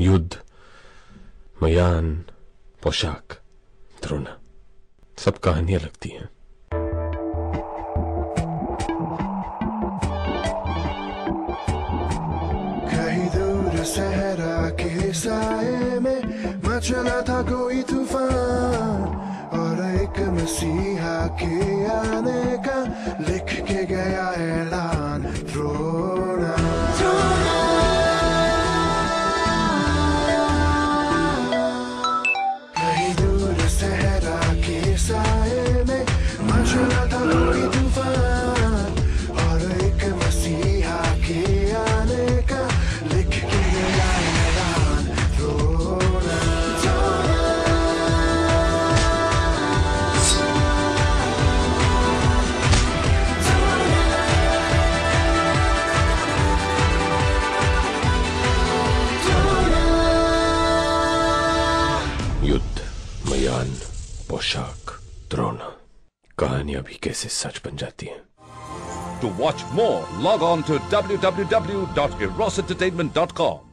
युद्ध, मयान, पोशाक, द्रोणा, सब कहानियां लगती हैं। कहीं दूर सहरा के साए में मचला था कोई तूफान, और एक मसीहा के आने का लिख के गया ऐलान। द्रोणा कहीं दूर सहरा के साए में मचला था कोई तूफान, और एक मसीहा के आने का लिख के गया ऐलान। द्रोणा युद्ध, मयान, पोशाक, द्रोणा, कहानियां भी कैसे सच बन जाती हैं। To watch more, log on to www.erosentertainment.com.